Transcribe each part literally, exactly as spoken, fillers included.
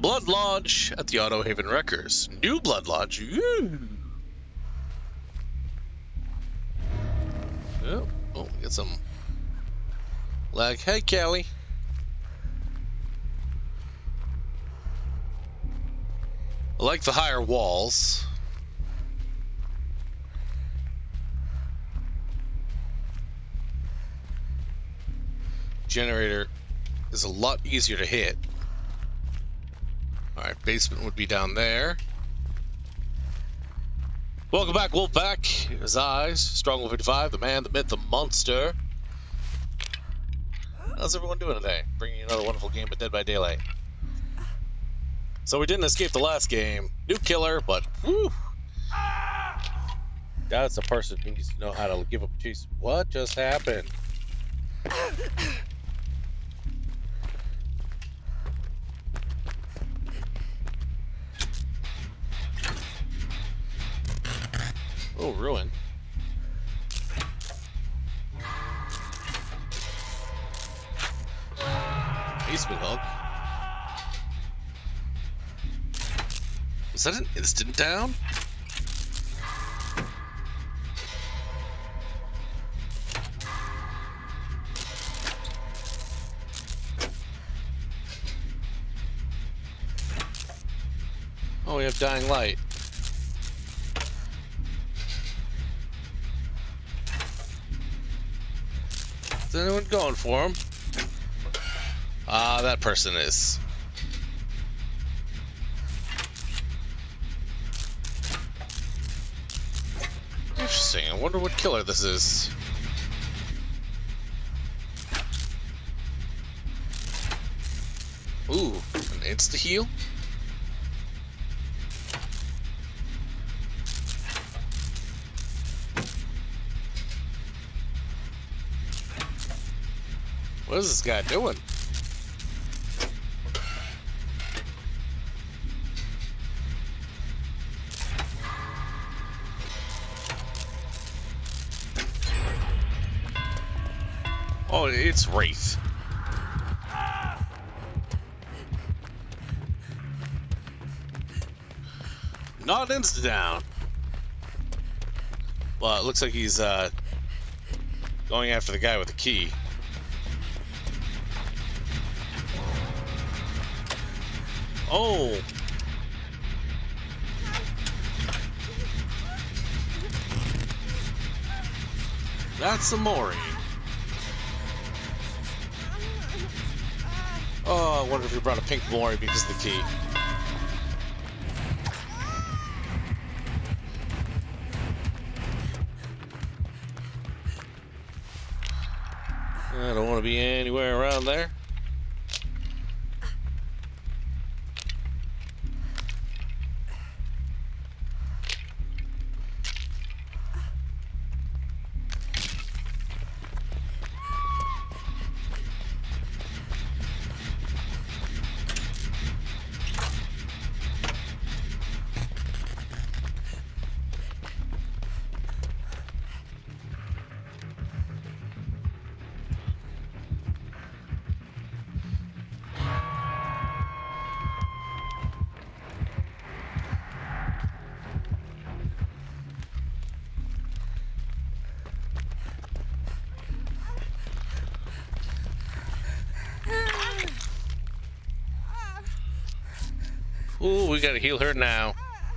Blood Lodge at the Auto Haven Wreckers. New Blood Lodge. Ooh. Oh, oh, we got some lag. Hey, Callie. I like the higher walls. Generator is a lot easier to hit. Alright, basement would be down there. Welcome back, Wolfpack. His eyes, Strong fifty-five, the man, the myth, the monster. How's everyone doing today? Bringing you another wonderful game of Dead by Daylight. So we didn't escape the last game. New killer, but whew. That's a person who needs to know how to give up chase. What just happened? Oh, ruin. Basement hook. Was that an instant down? Oh, we have dying light. Is anyone going for him? Ah, that person is. Interesting. I wonder what killer this is. Ooh, an insta-heal? What is this guy doing? Oh, it's Wraith. Not insta down. Well, it looks like he's uh, going after the guy with the key. Oh! That's a Mori. Oh, I wonder if he brought a pink Mori because of the key. I don't want to be anywhere around there. Ooh, we gotta heal her now.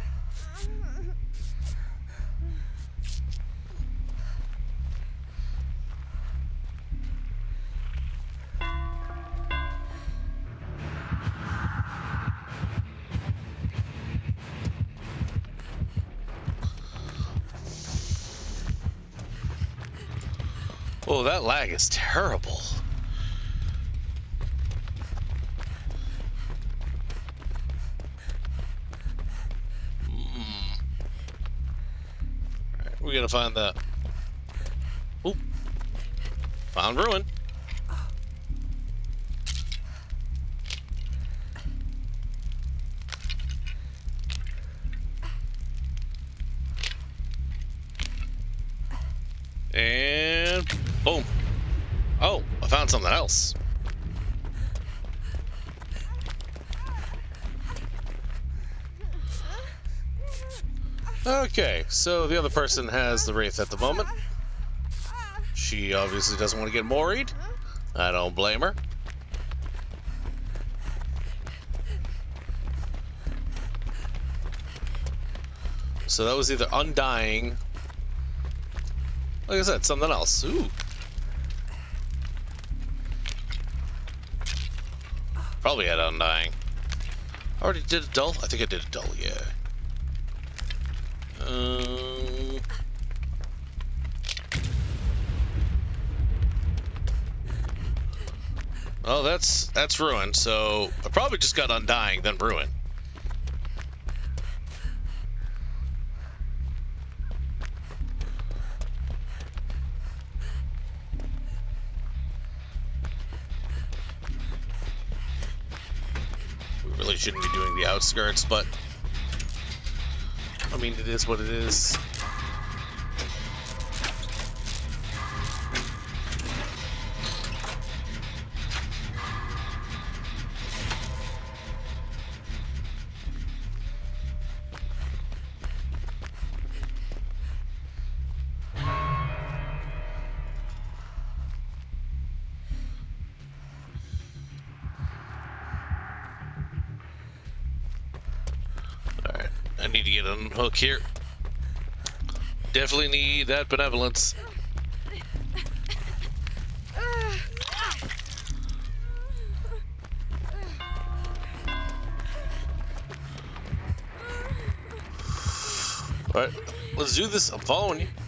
Oh, that lag is terrible. We gotta find that. Oh, found ruin. And boom. Oh, I found something else. Okay, so the other person has the Wraith at the moment. She obviously doesn't want to get worried. I don't blame her. So that was either Undying, like I said, something else. Ooh. Probably had Undying. I already did a dull? I think I did a dull, yeah. Um... Oh, that's that's Ruin, so I probably just got Undying, then Ruin. We really shouldn't be doing the outskirts, but I mean, it is what it is. I need to get on hook here. Definitely need that benevolence. Alright, let's do this. I'm following you.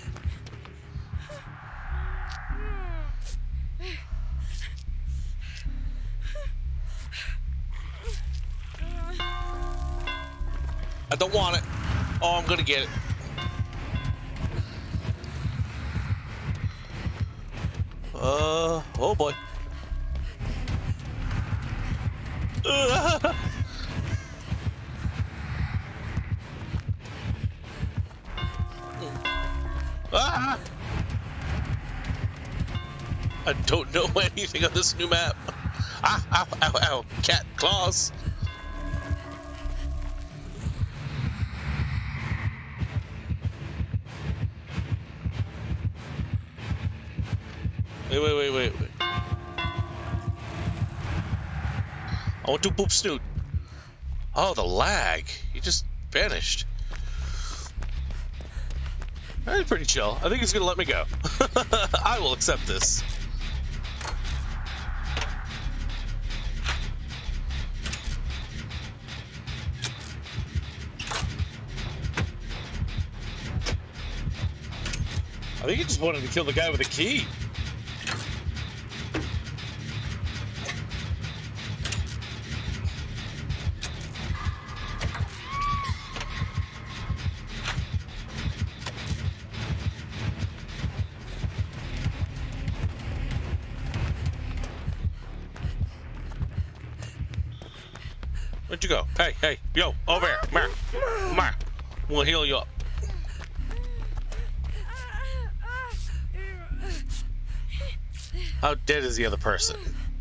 I don't want it. Oh, I'm gonna get it. Uh, oh boy. Uh, ah! I don't know anything on this new map. Ah, ow, ow, ow. Cat claws. Wait, wait, wait, wait, wait. I want to poop snoot. Oh, the lag. He just vanished. That's pretty chill. I think he's gonna let me go. I will accept this. I think he just wanted to kill the guy with the key. Where'd you go? Hey, hey, yo, over here. Come here. Come here. We'll heal you up. How dead is the other person?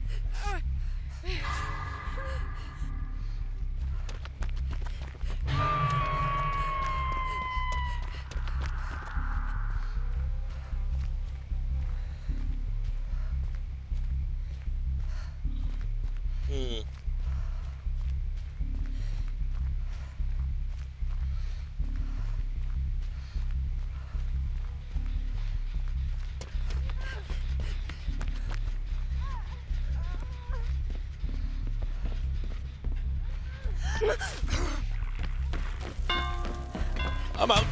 Hmm. I'm out.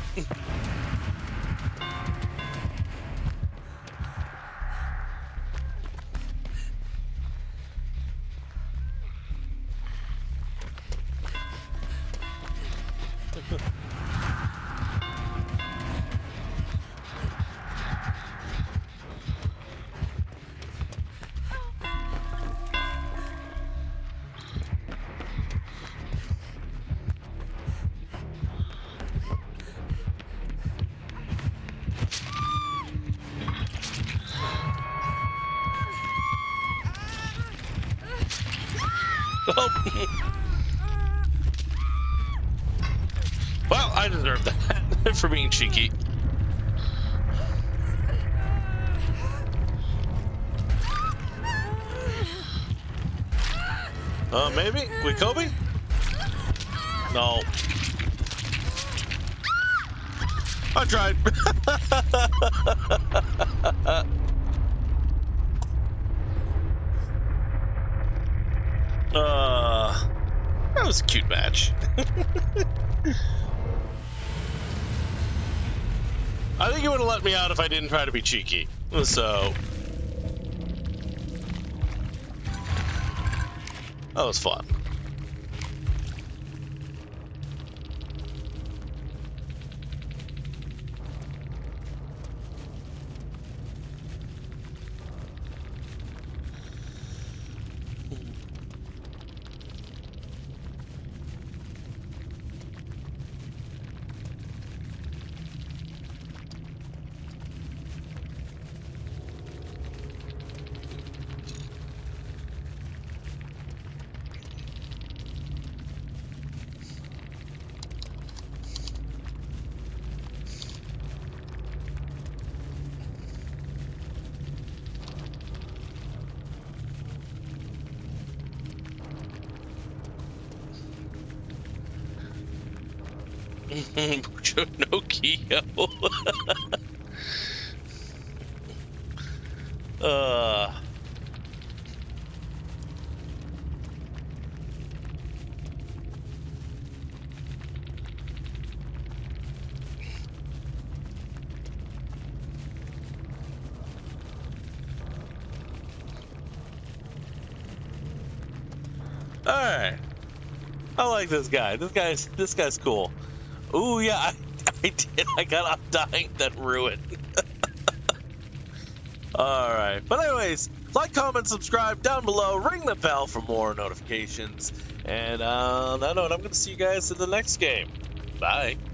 Oh. Well, I deserve that for being cheeky. Uh, maybe? We Kobe? No. I tried. uh, that was a cute match. I think you would have let me out if I didn't try to be cheeky. So that was fun. Mucho no Kyo. uh. All right. I like this guy. This guy's this guy's cool. Ooh, yeah, I, I did. I got Undying, then Ruin. Alright. But anyways, like, comment, subscribe down below. Ring the bell for more notifications. And uh, on that note, I'm going to see you guys in the next game. Bye.